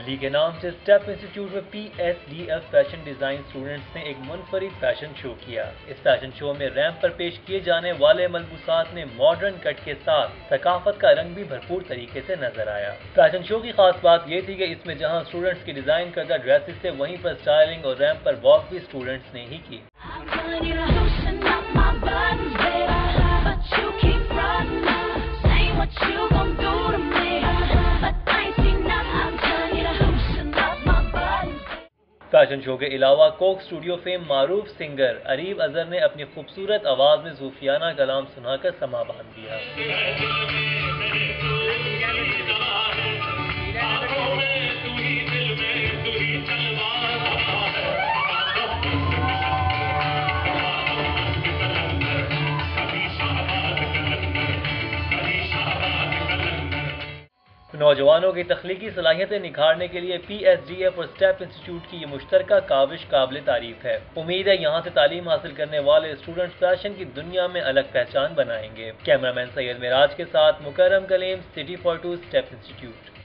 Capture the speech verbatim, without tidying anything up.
तसल्ली के नाम से स्टेप इंस्टीट्यूट में P S D F fashion design students ने एक मुनफरिद फैशन शो किया। इस फैशन शो में रैंप पर पेश किए जाने वाले मलबूसात में मॉडर्न कट के साथ सकाफत का रंग भी भरपूर तरीके से नजर आया। फैशन शो की खास बात यह थी कि इसमें जहां स्टूडेंट्स की डिजाइन करदा ड्रेसेस थे, वहीं पर स्टाइलिंग और रैंप पर वॉक भी स्टूडेंट्स ने ही की। फैशन शो के अलावा कोक स्टूडियो फेम मारूफ सिंगर अरीब अजहर ने अपनी खूबसूरत आवाज में सूफियाना कलाम सुनाकर समा बांध दिया। नौजवानों की तख्लीकी सलाहियतें निखारने के लिए पी एस डी एफ और स्टेप इंस्टीट्यूट की ये मुश्तरका काविश काबिल तारीफ है। उम्मीद है यहाँ से तालीम हासिल करने वाले स्टूडेंट्स फैशन की दुनिया में अलग पहचान बनाएंगे। कैमरामैन सैयद मेराज के साथ Mukarram Kaleem, city four two, step institute.